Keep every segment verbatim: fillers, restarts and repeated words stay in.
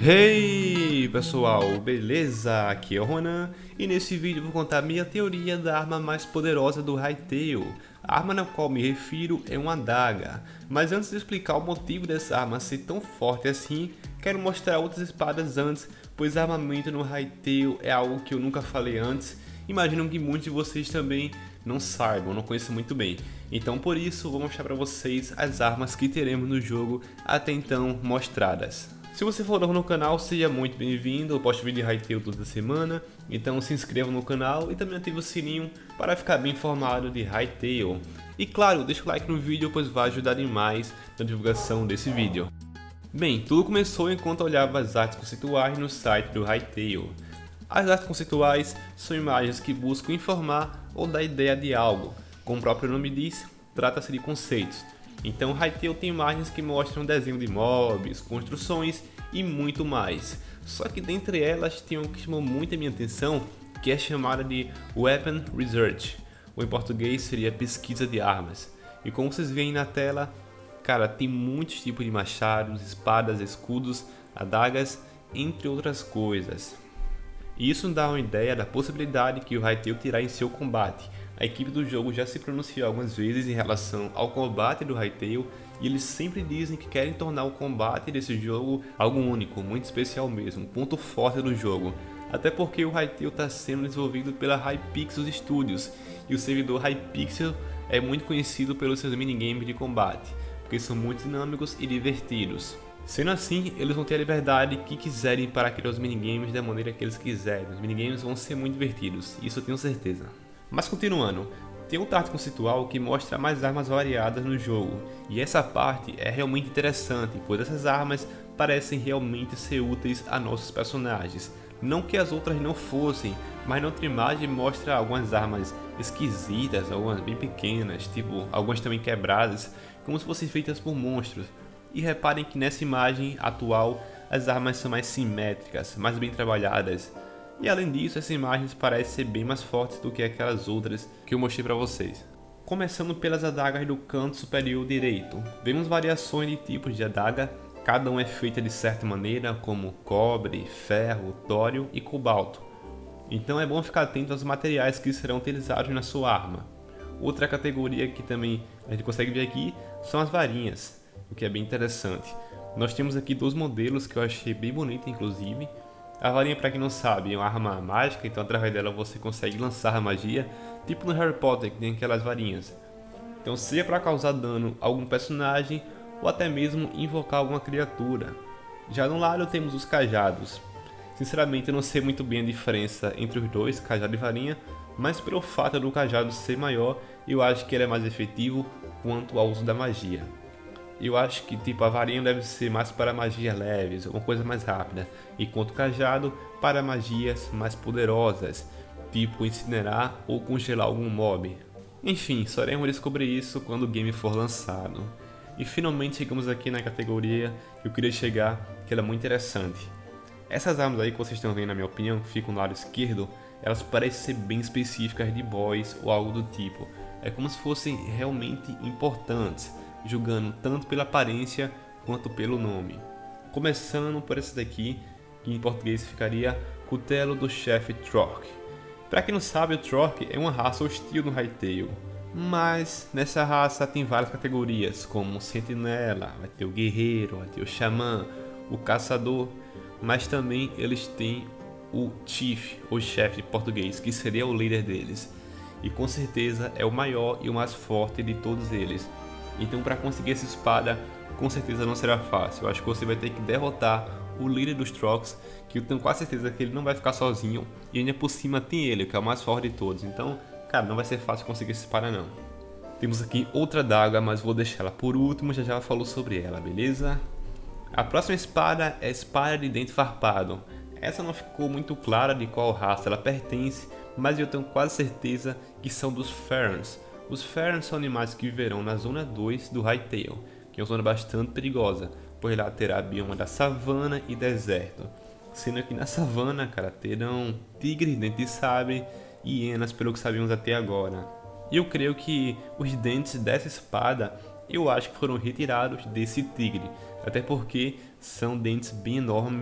Hey pessoal, beleza? Aqui é o Ronan e nesse vídeo eu vou contar minha teoria da arma mais poderosa do Hytale. A arma na qual me refiro é uma adaga, mas antes de explicar o motivo dessa arma ser tão forte assim, quero mostrar outras espadas antes, pois armamento no Hytale é algo que eu nunca falei antes. Imagino que muitos de vocês também não saibam, não conheçam muito bem. Então por isso vou mostrar para vocês as armas que teremos no jogo até então mostradas. Se você for novo no canal, seja muito bem-vindo. Eu posto vídeo de Hytale toda semana, então se inscreva no canal e também ative o sininho para ficar bem informado de Hytale. E claro, deixa o like no vídeo, pois vai ajudar demais na divulgação desse vídeo. Bem, tudo começou enquanto eu olhava as artes conceituais no site do Hytale. As artes conceituais são imagens que buscam informar ou dar ideia de algo. Como o próprio nome diz, trata-se de conceitos. Então Hytale tem imagens que mostram desenho de mobs, construções e muito mais. Só que dentre elas tem uma que chamou muito a minha atenção, que é chamada de Weapon Research, ou em português seria pesquisa de armas. E como vocês veem na tela, cara, tem muitos tipos de machados, espadas, escudos, adagas, entre outras coisas. E isso dá uma ideia da possibilidade que o Hytale terá em seu combate. A equipe do jogo já se pronunciou algumas vezes em relação ao combate do Hytale e eles sempre dizem que querem tornar o combate desse jogo algo único, muito especial mesmo, um ponto forte do jogo. Até porque o Hytale está sendo desenvolvido pela Hypixel Studios e o servidor Hypixel é muito conhecido pelos seus minigames de combate, porque são muito dinâmicos e divertidos. Sendo assim, eles vão ter a liberdade que quiserem para criar os minigames da maneira que eles quiserem. Os minigames vão ser muito divertidos, isso eu tenho certeza. Mas continuando, tem outra arte conceitual que mostra mais armas variadas no jogo, e essa parte é realmente interessante, pois essas armas parecem realmente ser úteis a nossos personagens. Não que as outras não fossem, mas na outra imagem mostra algumas armas esquisitas, algumas bem pequenas, tipo algumas também quebradas, como se fossem feitas por monstros. E reparem que nessa imagem atual as armas são mais simétricas, mais bem trabalhadas. E além disso, essas imagens parecem ser bem mais fortes do que aquelas outras que eu mostrei para vocês. Começando pelas adagas do canto superior direito, vemos variações de tipos de adaga, cada uma é feita de certa maneira, como cobre, ferro, tório e cobalto. Então é bom ficar atento aos materiais que serão utilizados na sua arma. Outra categoria que também a gente consegue ver aqui são as varinhas, o que é bem interessante. Nós temos aqui dois modelos que eu achei bem bonito, inclusive. A varinha, para quem não sabe, é uma arma mágica, então através dela você consegue lançar a magia, tipo no Harry Potter que tem aquelas varinhas. Então seja para causar dano a algum personagem ou até mesmo invocar alguma criatura. Já no lado temos os cajados. Sinceramente eu não sei muito bem a diferença entre os dois, cajado e varinha, mas pelo fato do cajado ser maior, eu acho que ele é mais efetivo quanto ao uso da magia. Eu acho que tipo a varinha deve ser mais para magias leves, uma coisa mais rápida, enquanto o cajado para magias mais poderosas, tipo incinerar ou congelar algum mob. Enfim, só iremos descobrir isso quando o game for lançado. E finalmente chegamos aqui na categoria que eu queria chegar, que ela é muito interessante. Essas armas aí que vocês estão vendo, na minha opinião, que ficam no lado esquerdo, elas parecem ser bem específicas de boss ou algo do tipo. É como se fossem realmente importantes, julgando tanto pela aparência quanto pelo nome. Começando por esse daqui, que em português ficaria Cutelo do Chefe Trork. Para quem não sabe, o Trork é uma raça hostil no Hytale, mas nessa raça tem várias categorias, como o Sentinela, vai ter o Guerreiro, vai ter o Xamã, o Caçador, mas também eles têm o Chief, ou Chefe em português, que seria o líder deles, e com certeza é o maior e o mais forte de todos eles. Então para conseguir essa espada, com certeza não será fácil. Eu acho que você vai ter que derrotar o líder dos Trolls, que eu tenho quase certeza que ele não vai ficar sozinho. E ainda por cima tem ele, que é o mais forte de todos. Então, cara, não vai ser fácil conseguir essa espada não. Temos aqui outra daga, mas vou deixar ela por último, já já falou sobre ela, beleza? A próxima espada é a espada de dente farpado. Essa não ficou muito clara de qual raça ela pertence, mas eu tenho quase certeza que são dos Ferns. Os Ferns são animais que viverão na zona dois do Hytale, que é uma zona bastante perigosa, pois lá terá bioma da savana e deserto. Sendo que na savana, cara, terão tigres, dentes de sabre e hienas, pelo que sabemos até agora. E eu creio que os dentes dessa espada eu acho que foram retirados desse tigre, até porque são dentes bem enormes,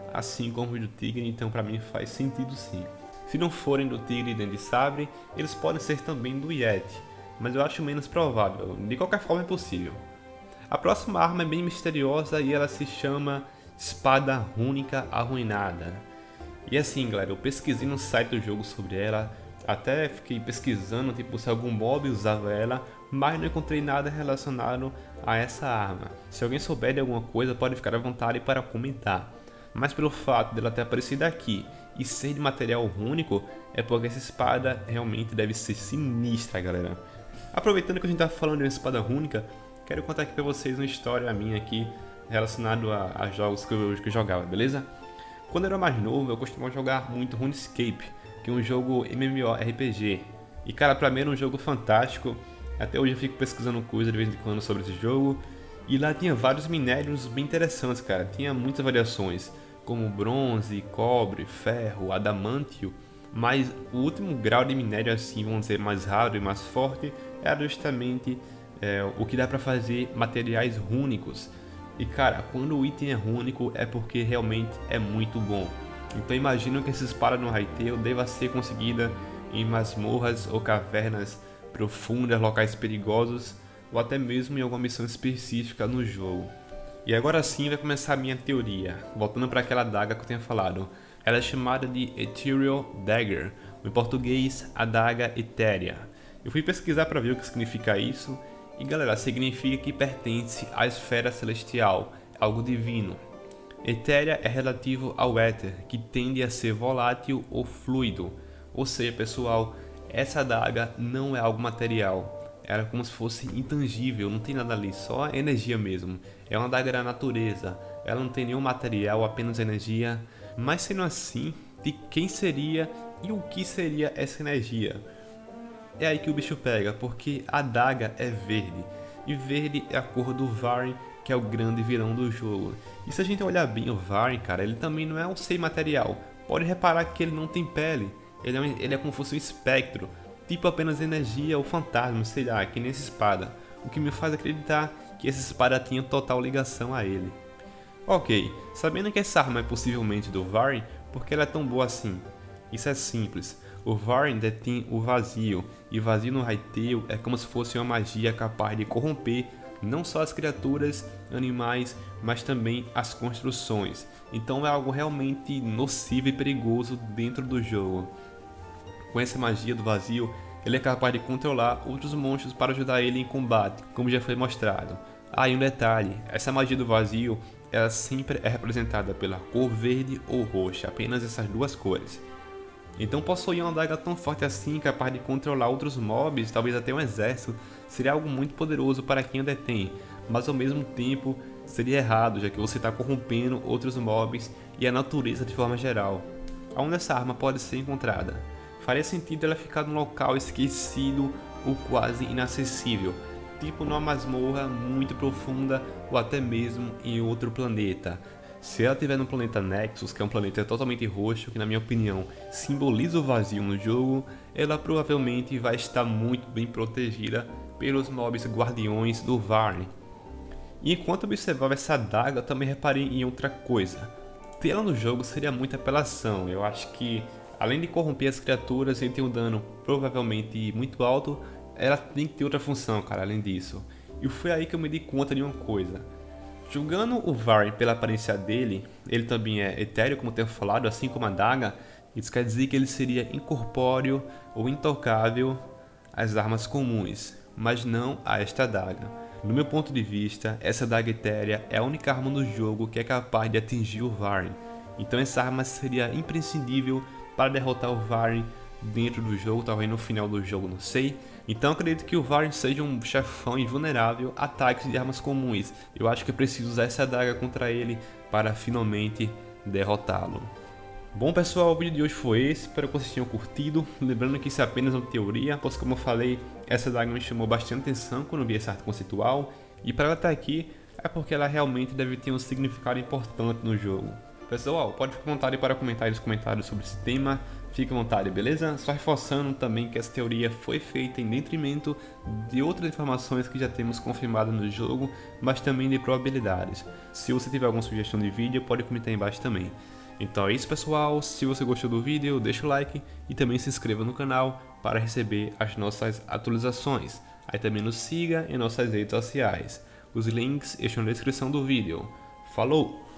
assim como o do tigre, então pra mim faz sentido sim. Se não forem do tigre e dente de sabre, eles podem ser também do Yeti, mas eu acho menos provável, de qualquer forma é possível. A próxima arma é bem misteriosa e ela se chama Espada Rúnica Arruinada. E assim galera, eu pesquisei no site do jogo sobre ela, até fiquei pesquisando tipo, se algum mob usava ela, mas não encontrei nada relacionado a essa arma. Se alguém souber de alguma coisa pode ficar à vontade para comentar. Mas pelo fato dela ter aparecido aqui e ser de material único, é porque essa espada realmente deve ser sinistra, galera. Aproveitando que a gente tá falando de uma espada única, quero contar aqui pra vocês uma história minha aqui relacionada a, a jogos que eu, que eu jogava, beleza? Quando eu era mais novo, eu costumava jogar muito RuneScape, que é um jogo MMORPG. E cara, pra mim era um jogo fantástico, até hoje eu fico pesquisando coisa de vez em quando sobre esse jogo. E lá tinha vários minérios bem interessantes, cara, tinha muitas variações, como bronze, cobre, ferro, adamantio, mas o último grau de minério assim, vamos dizer, mais raro e mais forte, era justamente é, o que dá pra fazer materiais rúnicos. E cara, quando o item é único é porque realmente é muito bom. Então imagino que essa espada no Hytale deva ser conseguida em masmorras ou cavernas profundas, locais perigosos, ou até mesmo em alguma missão específica no jogo. E agora sim vai começar a minha teoria, voltando para aquela adaga que eu tinha falado. Ela é chamada de Ethereal Dagger, ou em português, adaga etérea. Eu fui pesquisar para ver o que significa isso, e galera, significa que pertence à esfera celestial, algo divino. Etérea é relativo ao éter, que tende a ser volátil ou fluido. Ou seja, pessoal, essa adaga não é algo material. Ela é como se fosse intangível, não tem nada ali, só energia mesmo. É uma adaga da natureza, ela não tem nenhum material, apenas energia. Mas sendo assim, de quem seria e o que seria essa energia? É aí que o bicho pega, porque a adaga é verde, e verde é a cor do Varn, que é o grande vilão do jogo. E se a gente olhar bem o Varn, cara, ele também não é um ser material. Pode reparar que ele não tem pele, ele é, um, ele é como se fosse um espectro, tipo apenas energia ou fantasma, sei lá, que nem essa espada. O que me faz acreditar que essa espada tinha total ligação a ele. Ok, sabendo que essa arma é possivelmente do Varn, por que ela é tão boa assim? Isso é simples. O Varn detém o vazio, e vazio no Hytale é como se fosse uma magia capaz de corromper não só as criaturas, animais, mas também as construções. Então é algo realmente nocivo e perigoso dentro do jogo. Com essa magia do vazio, ele é capaz de controlar outros monstros para ajudar ele em combate, como já foi mostrado. Ah, e um detalhe, essa magia do vazio, ela sempre é representada pela cor verde ou roxa, apenas essas duas cores. Então possuir uma adaga tão forte assim, capaz de controlar outros mobs, talvez até um exército, seria algo muito poderoso para quem a detém, mas ao mesmo tempo seria errado, já que você está corrompendo outros mobs e a natureza de forma geral. Aonde essa arma pode ser encontrada? Faria sentido ela ficar num local esquecido ou quase inacessível, tipo numa masmorra muito profunda ou até mesmo em outro planeta. Se ela estiver no planeta Nexus, que é um planeta totalmente roxo, que na minha opinião simboliza o vazio no jogo, ela provavelmente vai estar muito bem protegida pelos mobs guardiões do Varn. E enquanto observava essa adaga, eu também reparei em outra coisa. Tê-la no jogo seria muita apelação, eu acho que além de corromper as criaturas e ter um dano provavelmente muito alto, ela tem que ter outra função, cara, além disso. E foi aí que eu me dei conta de uma coisa. Julgando o Varn pela aparência dele, ele também é etéreo, como eu tenho falado, assim como a adaga, isso quer dizer que ele seria incorpóreo ou intocável às armas comuns, mas não a esta adaga. No meu ponto de vista, essa adaga etérea é a única arma do jogo que é capaz de atingir o Varn. Então essa arma seria imprescindível para derrotar o Varn dentro do jogo, talvez no final do jogo, não sei. Então acredito que o Varn seja um chefão invulnerável a ataques de armas comuns. Eu acho que preciso usar essa adaga contra ele para finalmente derrotá-lo. Bom pessoal, o vídeo de hoje foi esse, espero que vocês tenham curtido. Lembrando que isso é apenas uma teoria, pois como eu falei, essa adaga me chamou bastante atenção quando eu vi essa arte conceitual. E para ela estar aqui, é porque ela realmente deve ter um significado importante no jogo. Pessoal, pode ficar à vontade para comentar aí nos comentários sobre esse tema, fique à vontade, beleza? Só reforçando também que essa teoria foi feita em detrimento de outras informações que já temos confirmadas no jogo, mas também de probabilidades. Se você tiver alguma sugestão de vídeo, pode comentar aí embaixo também. Então é isso, pessoal, se você gostou do vídeo, deixa o like e também se inscreva no canal para receber as nossas atualizações. Aí também nos siga em nossas redes sociais. Os links estão na descrição do vídeo. Falou!